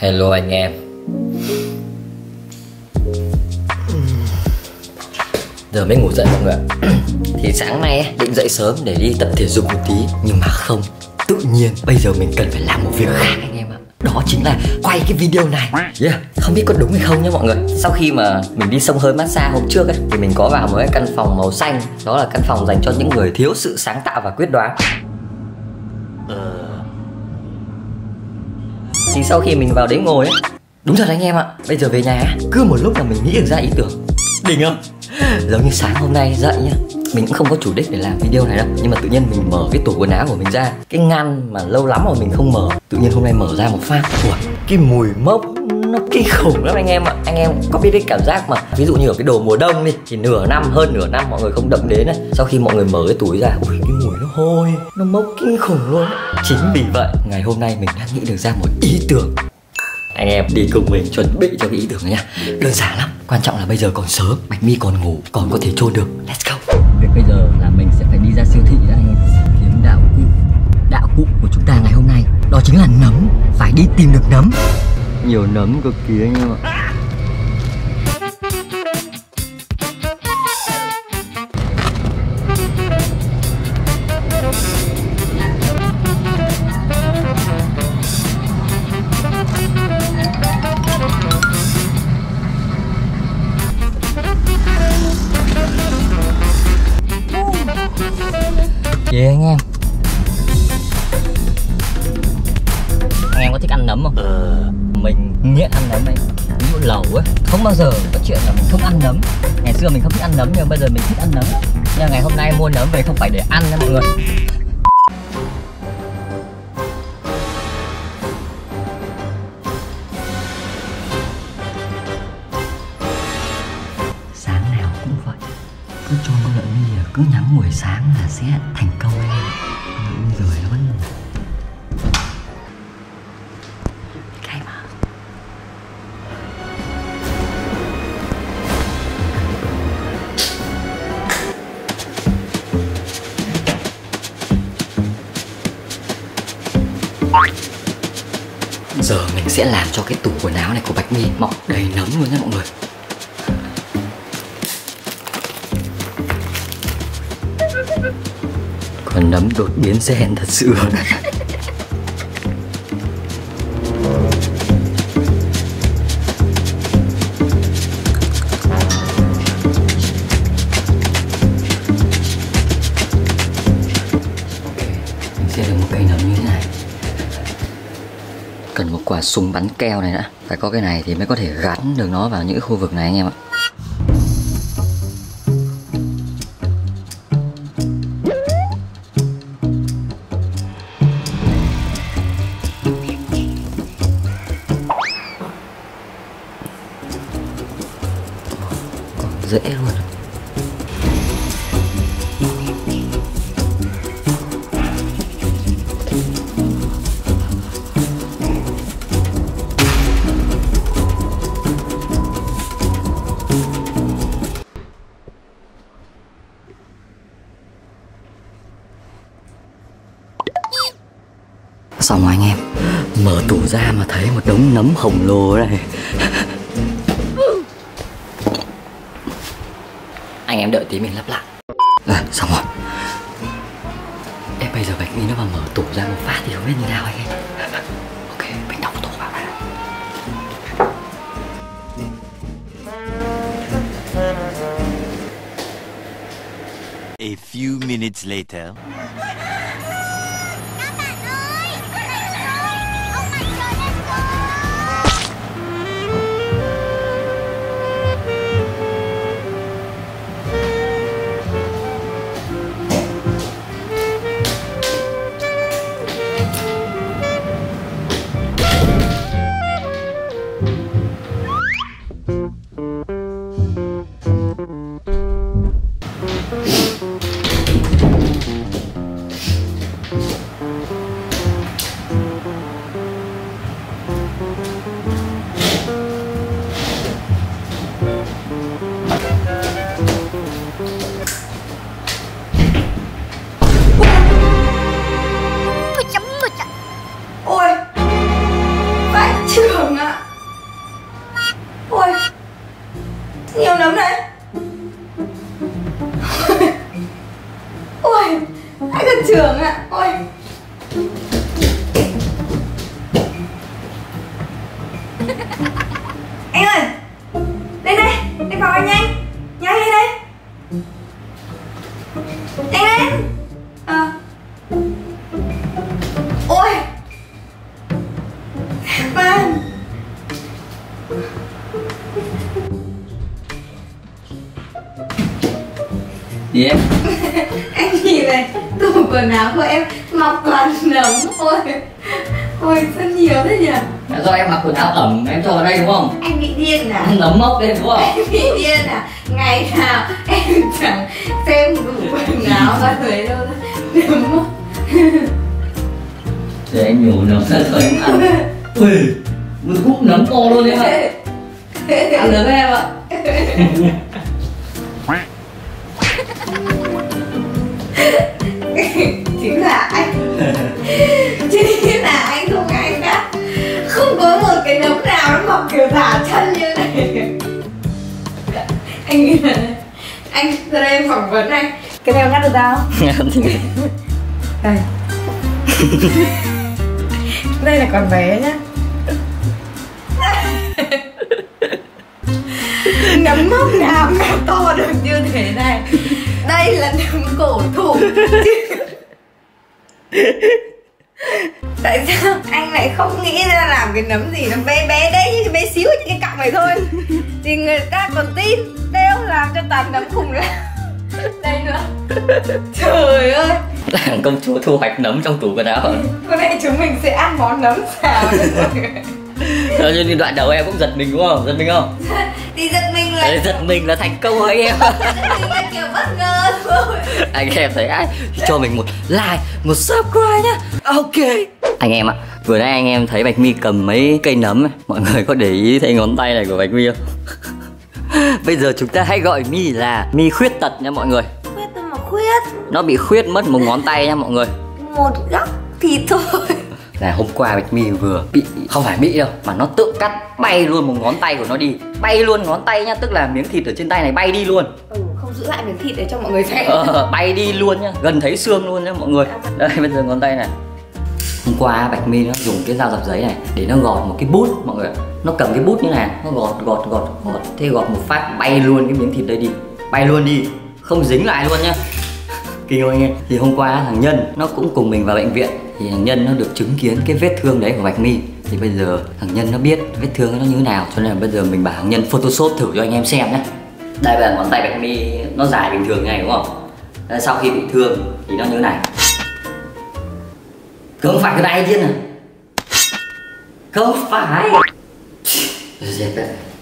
Hello anh em. Giờ mới ngủ dậy mọi người ạ. Thì sáng nay ấy, định dậy sớm để đi tập thể dục một tí, nhưng mà không. Tự nhiên bây giờ mình cần phải làm một việc khác anh em ạ. Đó chính là quay cái video này. Không biết có đúng hay không nhá mọi người. Sau khi mà mình đi xông hơi massage hôm trước ấy, thì mình có vào một cái căn phòng màu xanh. Đó là căn phòng dành cho những người thiếu sự sáng tạo và quyết đoán. Thì sau khi mình vào đấy ngồi ấy, đúng thật anh em ạ, bây giờ về nhà cứ một lúc là mình nghĩ được ra ý tưởng. Đỉnh không? Giống như sáng hôm nay dậy nhá, mình cũng không có chủ đích để làm video này đâu, nhưng mà tự nhiên mình mở cái tủ quần áo của mình ra, cái ngăn mà lâu lắm rồi mình không mở, tự nhiên hôm nay mở ra một phát, ui, cái mùi mốc nó kinh khủng lắm anh em ạ. Anh em có biết cái cảm giác mà ví dụ như ở cái đồ mùa đông đi, thì hơn nửa năm mọi người không động đến này, sau khi mọi người mở cái túi ra, ui, cái mùi nó hôi, nó mốc kinh khủng luôn. Chính vì vậy ngày hôm nay mình đã nghĩ được ra một ý tưởng. Anh em đi cùng mình chuẩn bị cho cái ý tưởng này nha. Đơn giản lắm, quan trọng là bây giờ còn sớm, Bạch My còn ngủ, còn có thể chôn được. Let's go. Việc bây giờ là mình sẽ phải đi ra siêu thị đã anh em, kiếm đạo cụ. Đạo cụ của chúng ta ngày hôm nay đó chính là nấm. Phải đi tìm được nấm. Nhiều nấm cực kỳ anh em ạ. Yeah, anh em. Anh em có thích ăn nấm không? Mình nghiện ăn nấm anh. Ví dụ lẩu ấy, không bao giờ có chuyện là mình không ăn nấm. Ngày xưa mình không thích ăn nấm nhưng bây giờ mình thích ăn nấm. Nhưng ngày hôm nay mua nấm về không phải để ăn nha mọi người. Sáng nào cũng vậy, cứ cho con lợn đi, cứ nhắm buổi sáng là sẽ thành công anh em. Bây giờ nó vẫn cay mà. Giờ mình sẽ làm cho cái tủ quần áo này của Bạch My mọc đầy nấm luôn nhé mọi người. Còn nấm đột biến gen thật sự. Mình sẽ được một cây nấm như thế này. Cần một quả súng bắn keo này nữa. Phải có cái này thì mới có thể gắn được nó vào những khu vực này anh em ạ. Dễ luôn. Xong rồi anh em, mở tủ ra mà thấy một đống nấm khổng lồ đây. Anh em đợi tí mình lắp lại. Xong rồi. Em bây giờ Bạch My nó vào mở tủ ra một phát thì không biết như nào anh em. Ok, mình đóng tủ vào đây. A few minutes later. trường ạ. Ôi. Anh ơi, đây đây, đây vào anh nhanh, nhanh lên đây, nhanh lên. Ôi, Phan. Gì em? Anh nhìn này, tủ quần áo của em mọc toàn nấm. Ôi, ôi sao nhiều thế nhỉ? Do em mặc quần áo ẩm em cho vào đây đúng không? Anh bị điên à? Nấm mốc lên đúng không? Em bị điên à? Ngày nào em chẳng xem tủ quần áo và thấy đâu nấm mốc. Để anh nhổ nấm ra cho em ăn. Ui, một cúc nấm to luôn em ạ. Ăn được em ạ. Chính là anh. Chính là anh không ai khác. Không có một cái nấm nào nó mọc kiểu thả chân như này. Anh nghĩ là anh ra đây em phỏng vấn anh. Cái này em ngắt được ra không? Đây. Đây là con bé nhá. Nấm mốc nào mà to được như thế này. Đây là nấm cổ thụ. Tại sao anh lại không nghĩ ra làm cái nấm gì nó bé bé đấy, như bé xíu như cái cọng này thôi thì người ta còn tin. Đây ông làm cho toàn nấm khủng lắm. Đây nữa. Trời ơi, Công chúa thu hoạch nấm trong tủ quần áo. hôm nay chúng mình sẽ ăn món nấm xào. Như đoạn đầu em cũng giật mình đúng không? Giật mình không? Thì giật mình là Giật mình là thành công rồi em. mình là kiểu bất ngờ thôi. Anh em thấy ai thì cho mình một like, một subscribe nhá. Ok. Anh em ạ, vừa nãy anh em thấy Bạch My cầm mấy cây nấm ấy. Mọi người có để ý thấy ngón tay này của Bạch My không? Bây giờ chúng ta hãy gọi My là My khuyết tật nha mọi người. Khuyết tôi mà khuyết. Nó bị khuyết mất một ngón tay nha mọi người. Một góc thì thôi. Là hôm qua Bạch My vừa bị, không phải bị đâu, mà nó tự cắt bay luôn một ngón tay của nó đi. Bay luôn ngón tay nhá, tức là miếng thịt ở trên tay này bay đi luôn. Không giữ lại miếng thịt để cho mọi người xem. Bay đi luôn nhá, gần thấy xương luôn nhá mọi người. Đây bây giờ ngón tay này. Hôm qua Bạch My nó dùng cái dao dập giấy này để nó gọt một cái bút mọi người. Nó cầm cái bút như này, nó gọt. Thế gọt một phát bay luôn cái miếng thịt đây đi. Bay luôn đi, không dính lại luôn nhá. Kinh không anh em? Thì hôm qua thằng Nhân nó cũng cùng mình vào bệnh viện. Thì thằng Nhân nó được chứng kiến cái vết thương đấy của Bạch My. Thì bây giờ thằng Nhân nó biết vết thương nó như thế nào. Cho nên là bây giờ mình bảo thằng Nhân photoshop thử cho anh em xem nhé. Đây là ngón tay Bạch My nó dài bình thường như này đúng không? Đây, sau khi bị thương thì nó như thế này. Không phải cái tay điên à? Không phải.